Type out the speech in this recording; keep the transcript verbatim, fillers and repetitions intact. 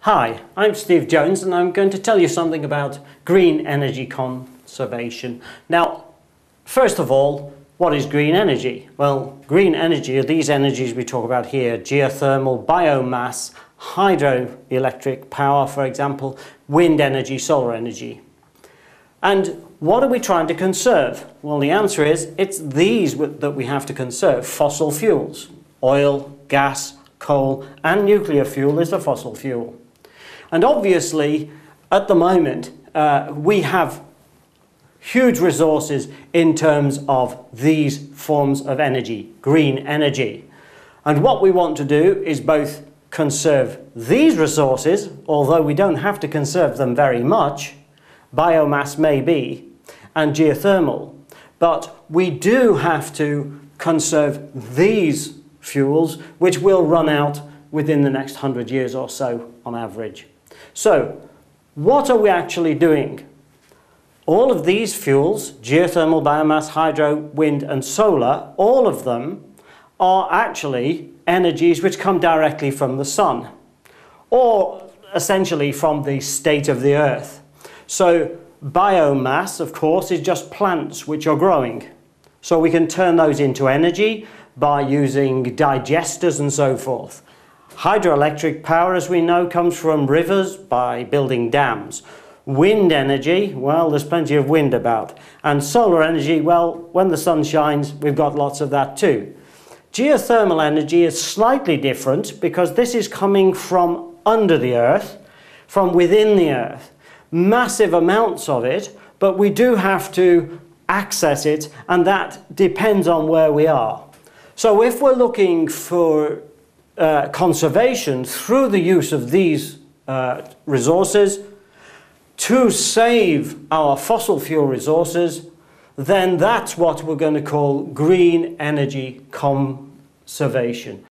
Hi, I'm Steve Jones and I'm going to tell you something about green energy conservation. Now, first of all, what is green energy? Well, green energy are these energies we talk about here: geothermal, biomass, hydroelectric power, for example, wind energy, solar energy. And what are we trying to conserve? Well, the answer is it's these that we have to conserve: fossil fuels. Oil, gas, coal and nuclear fuel is a fossil fuel. And obviously, at the moment, uh, we have huge resources in terms of these forms of energy, green energy. And what we want to do is both conserve these resources, although we don't have to conserve them very much, biomass maybe, and geothermal. But we do have to conserve these fuels, which will run out within the next hundred years or so on average. So, what are we actually doing? All of these fuels, geothermal, biomass, hydro, wind and solar, all of them are actually energies which come directly from the sun, or essentially from the state of the earth. So biomass, of course, is just plants which are growing. So we can turn those into energy by using digesters and so forth. Hydroelectric power, as we know, comes from rivers by building dams. Wind energy, well, there's plenty of wind about. And solar energy, well, when the sun shines, we've got lots of that too. Geothermal energy is slightly different because this is coming from under the earth, from within the earth. Massive amounts of it, but we do have to access it, and that depends on where we are. So if we're looking for uh, conservation through the use of these uh, resources to save our fossil fuel resources, then that's what we're going to call green energy conservation.